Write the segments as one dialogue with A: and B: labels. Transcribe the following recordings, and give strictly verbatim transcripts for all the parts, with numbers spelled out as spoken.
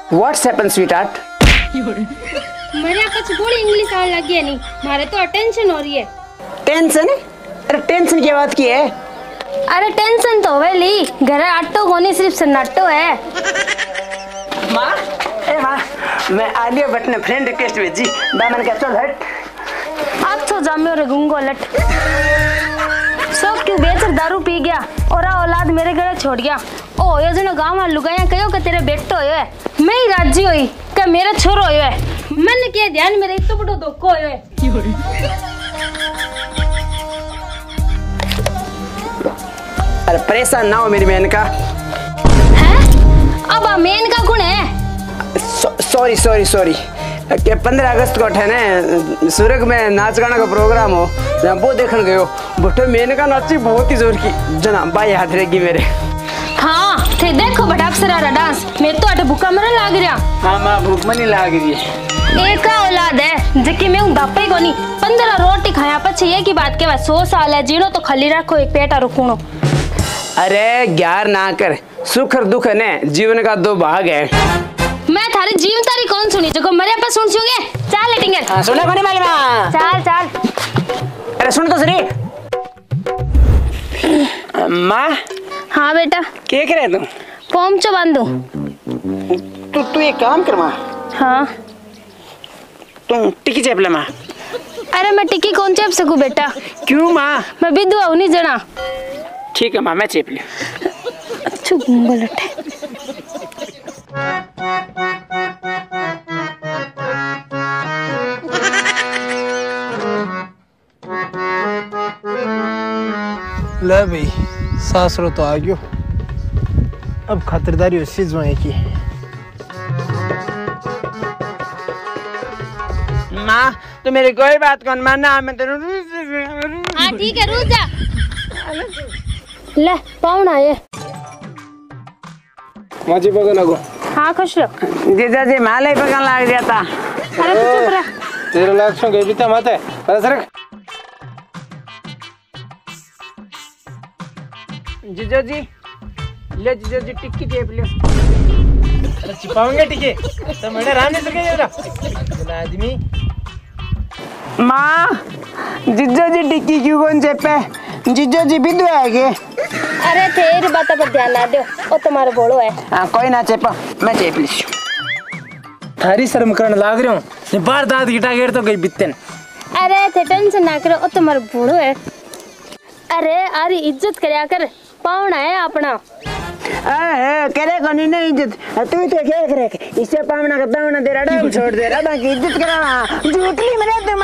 A: What's happened, sweetheart?
B: मेरे कुछ बोली इंग्लिश आने लगी है नहीं, मारे तो टेंशन हो रही है।
A: टेंशन? अरे टेंशन की बात की है?
B: अरे टेंशन तो है ली, घर आटो कोनी सिर्फ सन्नाटो है।
A: माँ, ए माँ, मैं आलिया भट्ट ने फ्रेंड रिक्वेस्ट भेजी, दामन का चल हट।
B: आप तो जामे और गुंगो लट। सब क्यों बेचर दारू पी गया और आ औलाद मेरे घर छोड़ गया। ओ यो जनो गांव में लुगाया कहो कि तेरे बेटो होयो है, मैं ही राजी हुई कि मेरा छोरो होयो है। मन के ध्यान मेरे इतना बड़ो धोखो होयो है।
A: अरे परेशान ना हो मेरी बहन का।
B: हैं? अब आ मेन का कौन है?
A: सॉरी सॉरी सॉरी के पंद्रह अगस्त को ठहने सूरज में नाच गाना का प्रोग्राम हो, वो देखने गयो। बटे मेन का नाची बहुत ही जोर की, जना बाई हाथ रहेगी मेरे।
B: हाँ थे देखो बड़ा अफसरा डांस, मेरे तो अटे भूखा मरन लाग रहा।
A: हाँ माँ भूख मनी लाग रही है।
B: एक औलाद है जकी मैं हूं दापे कोनी, पंद्रह रोटी खाया पछे ये की बात के सौ साल है जीनो तो खाली रखो एक पेटा रुकूनो।
A: अरे ग्यार ना कर, सुख और दुख ने जीवन का दो भाग है।
B: मैं थारी जीवन तारी कौन सुनी जो मरे पर सुन सुगे। चल लेटिंगे।
A: हाँ सुना कोनी माली माँ।
B: चल चल।
A: अरे सुन तो सही। माँ।
B: हाँ बेटा।
A: क्या करे तुम?
B: पोंचो बांधू।
A: तू तू एक काम कर माँ।
B: हाँ।
A: तुम टिकी चेप ले माँ।
B: अरे मैं टिकी कौन चेप सकूं बेटा?
A: क्यों माँ?
B: मैं विधवा हूँ नहीं जना।
A: ठीक है माँ मैं चेप लिया।
B: अच्छा गुंगलट है।
C: ले भाई सासरो तो आ गयो, अब खातिरदारी उससे जुआई की।
A: माँ तो मेरी कोई बात कौन मानना, मैं तो
B: हाँ ठीक है रुक जा। ले पाउना ये
C: माजी पकड़ लगो।
B: हाँ खुश रहो।
A: जीजा जी माले पकड़ लग गया था।
B: अरे तू चुप रह।
C: तेरे लाखों के बीता मत है, अरे सर।
A: जीजा जी ले, जीजा जी टिक्की चेप ले।
C: अरे छिपाऊंगे टिके तो मैंने राम नहीं सके जरा आदमी।
A: माँ जीजा जी टिक्की क्यों कौन चेपे? जीजा जी विधवा है के?
B: अरे तेरी बात पर ध्यान ना दो, वो तुम्हारा बोलो है।
A: हाँ कोई ना चेपा, मैं चेप ली।
C: थारी शर्म करने लाग रहे हो, बार दाद गिटा गेर तो गई बित्तन।
B: अरे थे टेंशन ना करो, वो तुम्हारा बोलो है। अरे आरी इज्जत करया कर, पावना है अपना।
A: अरे करे कोनी नहीं इज्जत, तू तो क्या करे? इससे पावना का दावना तेरा डाल छोड़ दे रहा बाकी इज्जत कराना झूठली मरे तुम।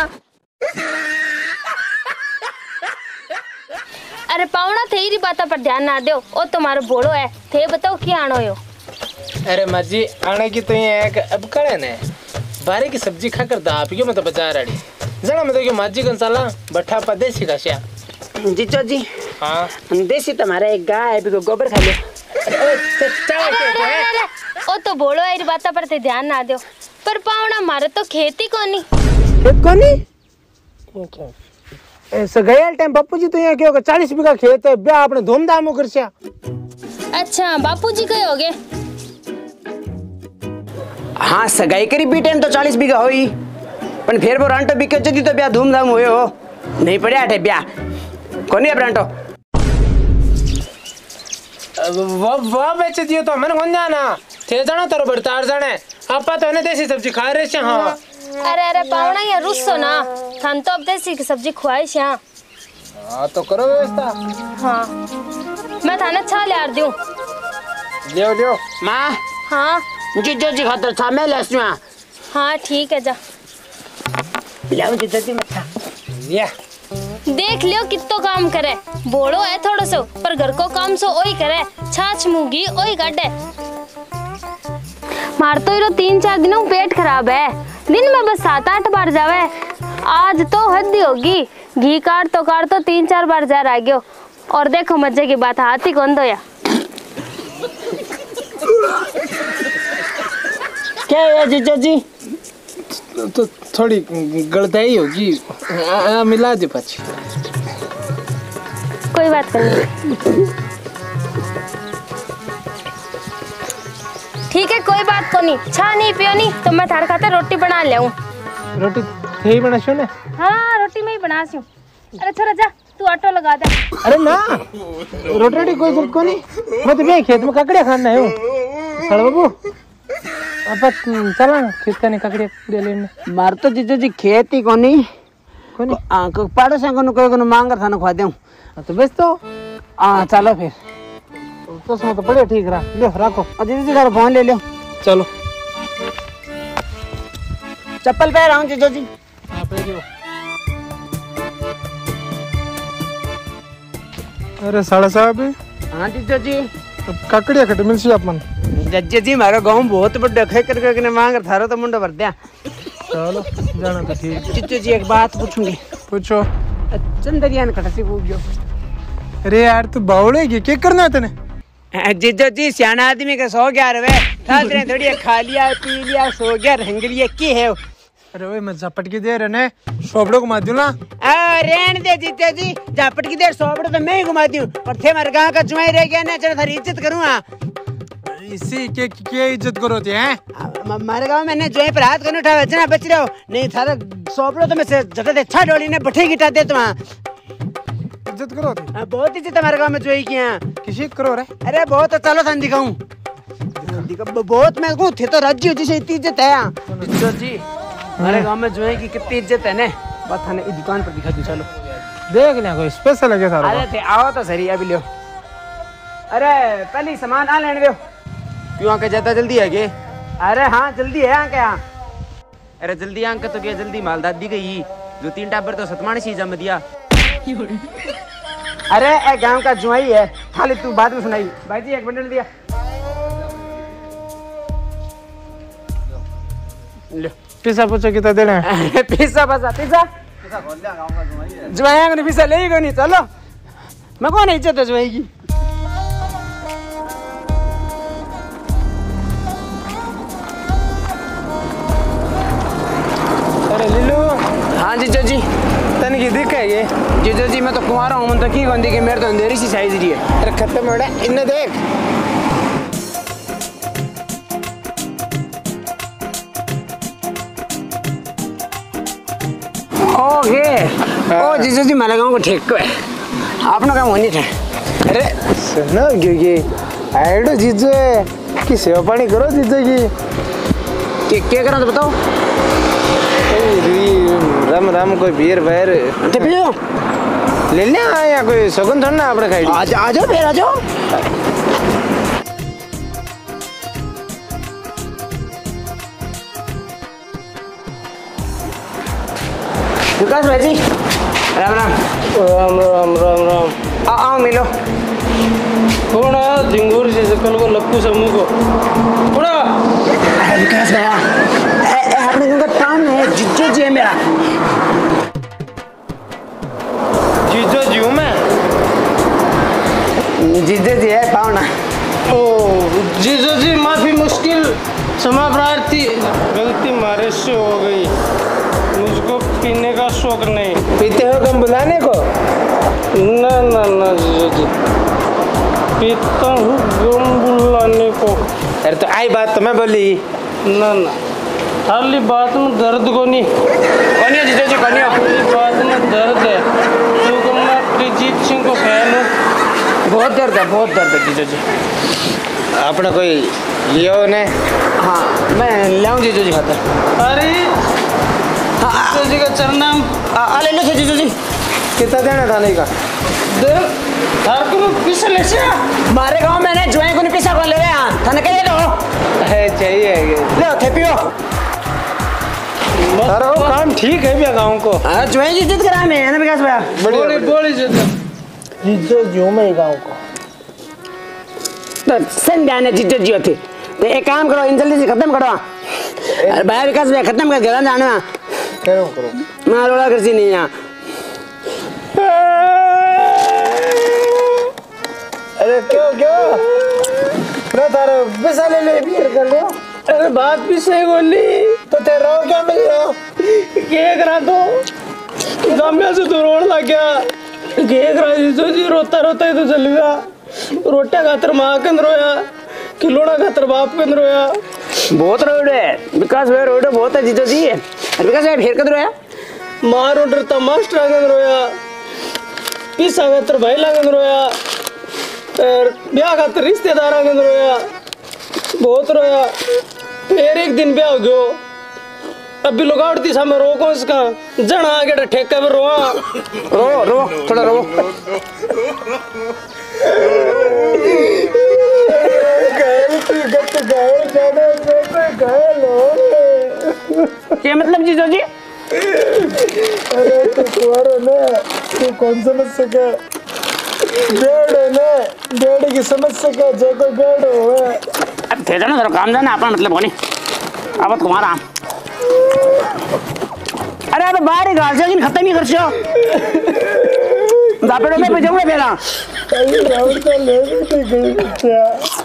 B: अरे पावना तेरी बात पर ध्यान ना दो, वो तुम्हारा बोलो है। थे बताओ क्या आनो यो?
C: अरे माजी आने की तो ये एक अब कड़े ने बारे की सब्जी खाकर दाप क्यों मत बचा रही जना मैं तो क्यों माजी कंसाला बट्ठा पा देसी का शिया।
A: जीजो जी
C: हाँ
A: देसी तुम्हारा एक गाय है, भी गोबर खा ले।
B: ओ तो बोलो है बात पर ते ध्यान ना दो, पर पावना मारे तो खेती कोनी।
A: खेत कोनी?
C: ऐसा गया टाइम बापू जी तो यहाँ क्या होगा, चालीस बीघा खेत है, ब्याह आपने धूमधाम कर सिया।
B: अच्छा बापूजी कहे होगे?
A: हाँ सगाई करी बीटे तो चालीस बीघा हुई, पर फिर वो रांटो बिके जदी तो ब्याह धूमधाम हुए हो नहीं पड़े आठे ब्याह कोनी अब रांटो।
C: वो वो बेच दियो तो मैंने कौन जाना थे जाना तारो बड़तार जाने आपा तो ने देसी सब्जी खा रहे छे। हाँ
B: अरे अरे पावना ये रुसो ना, थान तो अब देसी की सब्जी खुआई छे।
C: हाँ तो करो व्यवस्था।
B: हाँ मैं थाने छा ले आ दूं।
C: लियो लियो
A: माँ।
B: हाँ
A: जीजो जी खातर छा मैं ले आसूं।
B: हाँ ठीक है जा
A: लाओ जीजो जी मत।
C: लिया
B: देख लियो कितो काम करे, बोलो है थोड़ा सो पर घर को काम सो ओही करे, छाछ मूंगी ओही काटे। मार तो इरो तीन चार दिनों पेट खराब है, दिन में बस सात आठ बार जावे। आज तो हद ही होगी, घी काट तो काट तो तीन चार बार जा रहा गयो। और देखो मजे की बात हाथी कौन दो या
A: क्या है जीजो जी?
C: तो थोड़ी गलताई होगी, मिला दे पाछी।
B: कोई बात नहीं। ठीक है कोई बात को नहीं, छा नहीं पियो नहीं तो मैं थारे खाते रोटी बना ले आऊं।
C: रोटी यही बना छो ने?
B: हाँ रोटी में ही बना सी। अरे छोरा जा तू ऑटो लगा दे।
C: अरे ना रोटी रोटी कोई जरूरत को नहीं, मैं तो मैं खेत में ककड़िया खाना है सड़ बाबू। अब चला खेत का नहीं ककड़िया ककड़िया लेने।
A: मार तो जीजो जी खेत ही कोनी कोनी आ को पाड़ो से कोन कोई कोन मांग था ना खवा देऊं
C: तो बस तो
A: आ चलो फिर
C: तो उसमें तो बड़े ठीक रहा। लो रखो
A: जीजो जी का फोन ले लो।
C: चलो
A: चप्पल पहन रहा हूँ जीजो जी।
C: हाँ पहनो। अरे साड़ा साहब
A: हाँ जीजो जी
C: ककड़िया खट मिल सी अपन
A: जज्जे जी मारो गांव बहुत बड़ा खे कर करके मांग थारो तो मुंडा भर दिया।
C: चलो जाना तो ठीक।
A: जीजो जी एक बात पूछूंगी।
C: पूछो।
A: चंदरिया ने खटसी पूछो।
C: अरे यार तू बावड़ेगी क्या करना है तने?
A: जीजो जी सियाना आदमी का सो गया रे ठाकरे थोड़ी खा लिया पी लिया सो गया रंग लिया की है।
C: अरे ओए मैं झपट की दे रहे सोबड़ो घुमा दूं ना।
A: रेण दे जीजो जी झपट की देर सोबड़ो तो मैं ही घुमा दूं पर थे मारे गांव का जुआई रह गया ना चलो थारी इज्जत करूंगा।
C: इसी के क्या इज्जत करो थे हैं?
A: हमारे गांव में ने जुआई पर हाथ करने उठावे जना बच रहो नहीं थारा सोबड़ो तो मैं से जटा दे छा डोली ने बठे गिटा दे तुम
C: इज्जत करो थे।
A: बहुत इज्जत हमारे गांव में जुआई की है।
C: किसी करो रे?
A: अरे बहुत चलो थान दिखाऊं बहुत मैं कहूं थे तो राज्य जैसे इतनी इज्जत है जीजो जी हमारे गांव में जुआई की कितनी इज्जत है ने बात थाने इस दुकान पर दिखा दूं। चलो
C: देख ले कोई स्पेशल है क्या थारा?
A: अरे थे आओ तो सही अभी लो। अरे पहले सामान आ लेने दो।
D: क्यों आके ज्यादा जल्दी है के?
A: अरे हाँ जल्दी है यहाँ क्या?
D: अरे जल्दी आंक तो क्या जल्दी माल दादी गई जो तीन टाबर तो सतमानी सी जम दिया।
A: अरे ए गांव का जुआई है खाली तू बाद में सुनाई। भाई जी एक बंडल दिया लो।
C: पिसा पूछो कितना देना है?
A: पिसा बसा पिसा जुआई को पिसा ले ही नहीं। चलो मैं कौन इज्जत है जुआई की।
C: अरे लीलू।
A: हाँ जीजो जी
C: तन की दिक्कत है ये?
A: जीजो जी मैं तो कुमारा हूँ मन तो की गंदी की मेरे तो अंधेरी सी साइज रही है।
C: अरे खत्म हो रहा इन्हें देख।
A: ओके ओ जीजो जी मेरे गाँव को ठीक को है आपने काम होनी था।
C: अरे सुनो क्योंकि आइडो जीजो है कि सेवा पानी करो जीजो की
A: क्या करा तो बताओ।
C: राम राम कोई बीर बैर
A: तो पियो
C: ले ले आया कोई सगुन थोड़ा ना आपने खाई।
A: आज आ जाओ फिर आ जाओ। विकास भाई जी राम राम
C: राम राम राम राम।
A: आओ आओ मिलो।
C: कौन है झिंगूर जी कल को लप्पू समूह को पूरा?
A: अरे विकास भैया आपने उनका काम है जीजो जी है मेरा।
C: जीजो जी हूँ मैं?
A: जीजो जी है पावना।
C: ओ जीजो जी माफी मुश्किल क्षमा प्रार्थी गलती मारे से हो गई मुझको पीने का शौक नहीं। पीते हो कम बुलाने को? ना ना ना जीजो जी पीता हूँ गम बुलाने को। अरे तो आई बात तो मैं बोली ना ना खाली बात में दर्द को नहीं
A: कौन है जीजो जी कौन है?
C: खाली बात में दर्द है क्योंकि मैं अरिजीत सिंह को फैन हूँ।
A: बहुत दर्द है बहुत दर्द है जीजो जी।
C: अपना कोई लियो ने?
A: हाँ मैं लाऊं जीजो जी खातर।
C: अरे जीजो जी का चरनाम
A: आ ले लो जीजो जी।
C: कितना देना था नहीं का? दे हर को पिसा ले से
A: मारे गांव में ने जुआई को नहीं पिसा कर ले रहे हैं थाने के ले लो।
C: है चाहिए
A: ले थे पियो।
C: अरे वो काम ठीक है भैया गांव को।
A: हां जुआई की इज्जत करा मैं है ना विकास भैया।
C: बड़ी बड़ी इज्जत जीजो जी में गांव को
A: तो संध्या ने जीजो जी होते तो एक काम करो इन जल्दी से खत्म करो। अरे भैया विकास भैया खत्म कर घर जाना
C: करो करो
A: मैं रोड़ा करसी नहीं यहाँ।
C: अरे क्यों क्यों ना तारे पैसा ले ले बियर कर लो। अरे बात भी सही बोली तो तेरा क्या मिल रहा क्या करा तो जामिया से तो रोड लग गया क्या करा जीजो जी रोता रोता ही तो चल गया रोटिया खातर माँ कन रोया खिलौना खातर बाप के अंदर रोया।
A: बहुत रोड है विकास भाई, रोड बहुत है जीजो जी। अरे विकास भाई फिर कद रोया?
C: मार ऑर्डर था मास्टर आगे रोया, पीसा खातर भाई लागे रोया, और ब्याह खातर रिश्तेदार आगे रोया, बहुत रोया। फिर एक दिन ब्याह हो गयो, अभी लोग आड़ती सामने रोको इसका जना आगे ठेका पे रोआ।
A: रो रो थोड़ा रो। क्या मतलब जीजो जी?
E: अरे तू कुआरा ना, तू कौन समझ सका? बेड़ है ना, बेड़ की समझ सका जो को बेड़ हो है।
A: अब थे जाना जरा काम जाना अपन मतलब कोनी अब तुम्हारा। अरे अब बाहर ही घास लेकिन खत्म ही कर छो दापेड़ो में बजाऊंगा बेला।
E: अरे राउंड का ले नहीं गई क्या?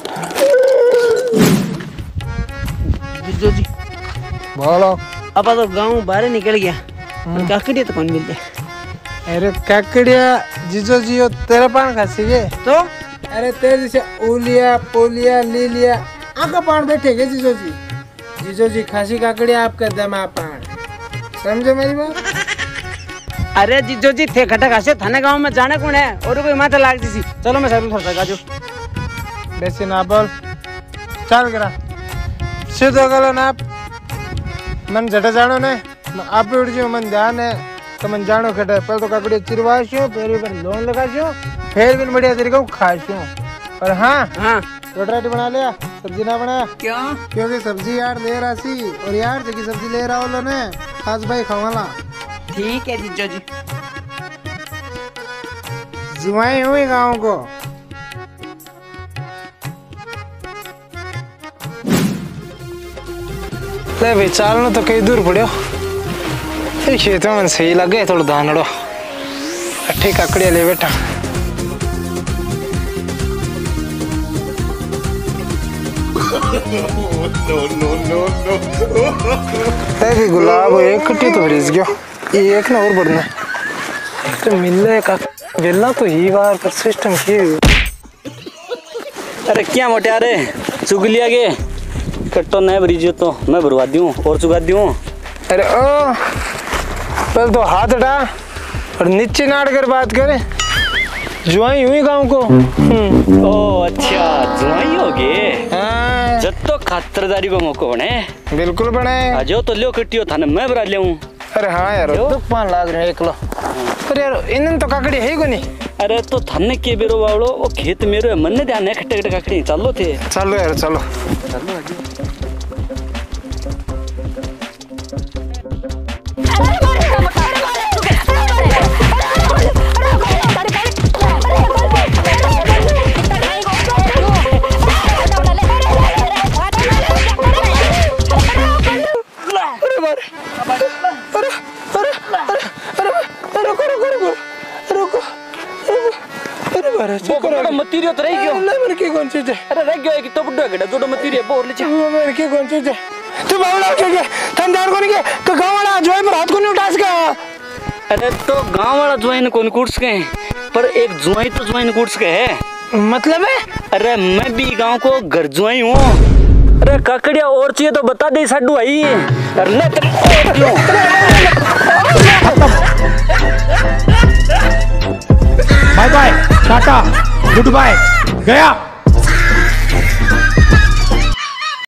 A: जीजो जी
E: बोलो।
A: अब तो गांव बाहर निकल गया और काकड़ी तो कौन मिलते?
E: अरे काकड़िया जीजो जी हो तेरा पान खासी है
A: तो
E: अरे तेरे जैसे ओलिया पोलिया लीलिया आका पान बैठेगे जीजो जी। जीजो जी खासी काकड़िया आपका दमा पान, समझो मेरी बात?
A: अरे जीजो जी थे खटा खासे थाने गांव में जाने कौन है और कोई माता लाग दी। चलो मैं सब थोड़ा सा जो
E: बेसी ना बोल, चल करा सीधो गलो ना मन झटा जानो ने आप भी उड़ जाओ मन ध्यान है तो मन जानो खटा पहले तो काकड़ी चिरवाशो फिर ऊपर लोन लगाशो फिर भी बढ़िया तरीके से खाशो। और हाँ
A: हाँ
E: रोटी बना लिया, सब्जी ना बनाया
A: क्यों?
E: क्योंकि सब्जी यार ले रहा सी और यार जगह सब्जी ले रहा हो ने खास भाई खवाला।
A: ठीक है जीजो जी।
E: जुआई हुई गाँव को ले भाई चालना तो कई दूर पड़ो खेतों में सही लगे थोड़ा धानड़ो अट्ठी काकड़िया ले बैठा। भी गुलाब एक कट्टी तो रिस गयो एक ना और बढ़ना तो मिले का वेला तो ही बार पर सिस्टम की।
F: अरे क्या मोटे रे चुग लिया गे कट्टो नहीं भरी तो मैं भरवा दूं और चुगा दूं।
E: अरे ओ पहले तो हाथ हटा और नीचे नाड़ कर बात करे जुआई हुई गाँव को।
F: ओ अच्छा जुआई हो गए
E: हाँ
F: जब तो खातरदारी को मौको बने
E: बिल्कुल बने
F: आजो तो लियो कट्टियो थाने मैं भरा ले हूं।
E: अरे हाँ यार तो पान लाग रहे एक लो पर यार इनन तो काकड़ी है को नहीं।
F: अरे तो थाने के बेरो बावड़ो वो खेत मेरो है मन ने ध्यान है खट्टे खट्टे काकड़ी चलो थे
E: चलो यार चलो
F: चलो आजो। मतीरियो तो रह गयो
E: नहीं मेरे की कौन चीज है?
F: अरे रह गयो एक तो बुड्ढा गड़ा जोड़ो मतीरियो बोर ले
E: मेरे की कौन चीज है? तू बावड़ा के के थंदार कोनी के का गांव वाला जोई पर हाथ को नहीं उठा सका।
F: अरे तो गांव वाला ज्वाइन कौन कूट सके पर एक जुआई तो ज्वाइन कूट सके है
E: मतलब है?
F: अरे मैं भी गांव को घर जुआई हूँ। अरे काकड़िया और चाहिए तो बता दे साडू आई अरे ले तेरे
G: bye bye tata good bye गया।